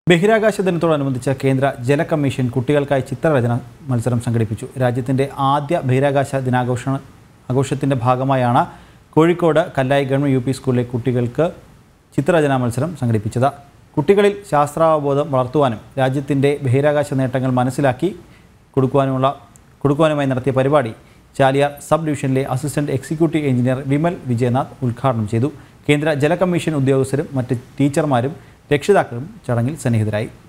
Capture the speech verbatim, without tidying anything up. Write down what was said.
ബഹിരാകാശ ദിനത്തോടനുബന്ധിച്ച് കേന്ദ്ര ജല കമ്മീഷൻ കുട്ടികൾക്കായി ചിത്രരചന മത്സരം സംഘടിപ്പിച്ചു. രാജ്യത്തിൻ്റെ ആദ്യ ബഹിരാകാശ ദിനാഘോഷ ആഘോഷത്തിൻ്റെ ഭാഗമായാണ് Kozhikode Kallai government U P സ്കൂളിലെ കുട്ടികൾക്ക് ചിത്രരചനാ മത്സരം സംഘടിപ്പിച്ചത്. കുട്ടികളിൽ ശാസ്ത്രാവബോധം വളർത്തുവാനും രാജ്യത്തിൻ്റെ ബഹിരാകാശ നേട്ടങ്ങൾ മനസ്സിലാക്കി കൊടുക്കുവാനുമുള്ള കൊടുക്കുവാനുമായി നടത്തിയ പരിപാടി ചാലിയാർ സബ് ഡിവിഷനിലെ assistant executive engineer Vimal Vijayanath ഉദ്ഘാടനം ചെയ്തു. കേന്ദ്ര ജല കമ്മീഷൻ ഉദ്യോഗസ്ഥരും മറ്റ് ടീച്ചർമാരും രക്ഷിതാക്കളും ചടങ്ങിൽ സന്നിഹിതരായി.